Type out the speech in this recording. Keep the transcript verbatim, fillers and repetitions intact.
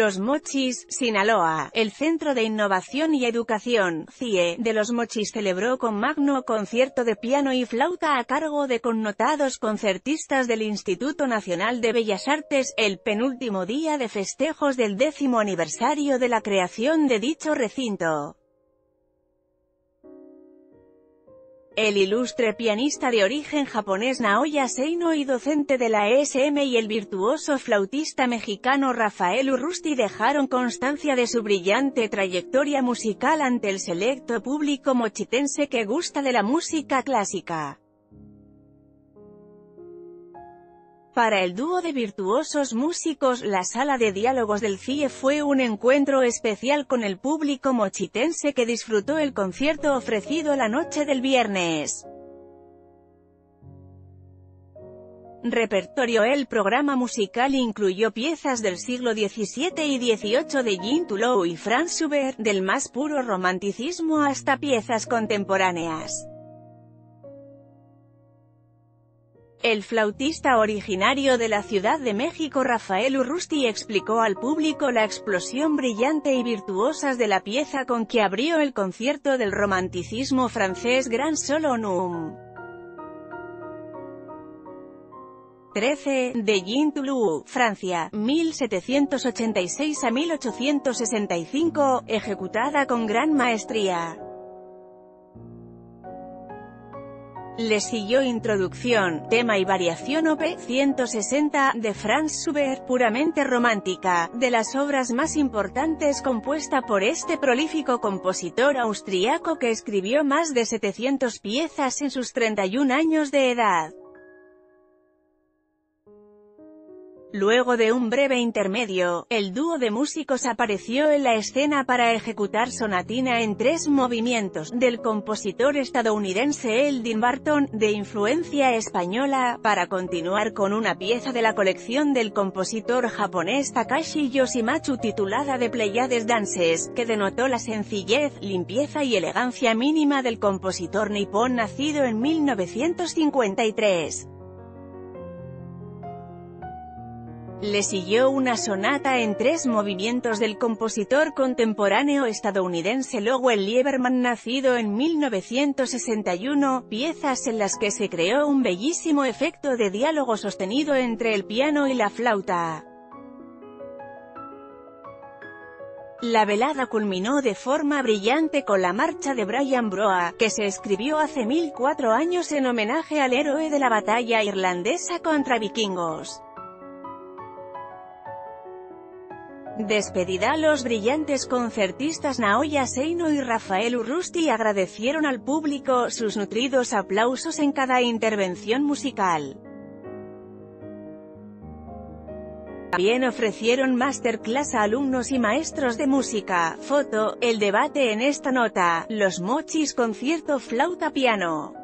Los Mochis, Sinaloa. El Centro de Innovación y Educación, C I E, de Los Mochis celebró con magno concierto de piano y flauta a cargo de connotados concertistas del Instituto Nacional de Bellas Artes, el penúltimo día de festejos del décimo aniversario de la creación de dicho recinto. El ilustre pianista de origen japonés Naoya Seino y docente de la E S M y el virtuoso flautista mexicano Rafael Urrusti dejaron constancia de su brillante trayectoria musical ante el selecto público mochitense que gusta de la música clásica. Para el dúo de virtuosos músicos, la sala de diálogos del C I E fue un encuentro especial con el público mochitense que disfrutó el concierto ofrecido la noche del viernes. Repertorio. El programa musical incluyó piezas del siglo diecisiete y dieciocho de Jean Toulon y Franz Schubert, del más puro romanticismo hasta piezas contemporáneas. El flautista originario de la Ciudad de México Rafael Urrusti explicó al público la explosión brillante y virtuosas de la pieza con que abrió el concierto del romanticismo francés Grand Solo Num. trece, de Jean Toulon, Francia, mil setecientos ochenta y seis a mil ochocientos sesenta y cinco, ejecutada con gran maestría. Le siguió Introducción, tema y variación op. ciento sesenta, de Franz Schubert, puramente romántica, de las obras más importantes compuesta por este prolífico compositor austriaco que escribió más de setecientas piezas en sus treinta y un años de edad. Luego de un breve intermedio, el dúo de músicos apareció en la escena para ejecutar Sonatina en tres movimientos, del compositor estadounidense Eldin Barton, de influencia española, para continuar con una pieza de la colección del compositor japonés Takashi Yoshimatsu titulada The Pleiades Dances, que denotó la sencillez, limpieza y elegancia mínima del compositor nipón nacido en mil novecientos cincuenta y tres. Le siguió una sonata en tres movimientos del compositor contemporáneo estadounidense Lowell Lieberman nacido en mil novecientos sesenta y uno, piezas en las que se creó un bellísimo efecto de diálogo sostenido entre el piano y la flauta. La velada culminó de forma brillante con la marcha de Brian Broa, que se escribió hace mil cuatro años en homenaje al héroe de la batalla irlandesa contra vikingos. Despedida. Los brillantes concertistas Naoya Seino y Rafael Urrusti agradecieron al público sus nutridos aplausos en cada intervención musical. También ofrecieron masterclass a alumnos y maestros de música. Foto, el debate en esta nota, Los Mochis concierto flauta-piano.